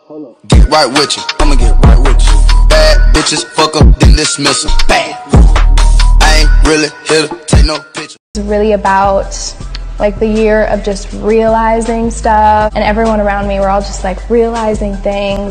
Get right with you, I'ma get right with you. Bad bitches, fuck up, then dismiss them. Bad. I ain't really here to take no picture. It's really about like the year of just realizing stuff, and everyone around me were all just like realizing things.